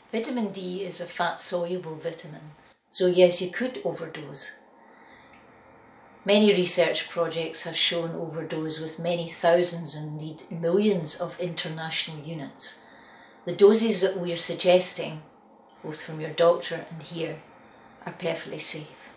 Vitamin D is a fat-soluble vitamin, so yes, you could overdose. Many research projects have shown overdose with many thousands and indeed millions of international units. The doses that we are suggesting, both from your doctor and here, are perfectly safe.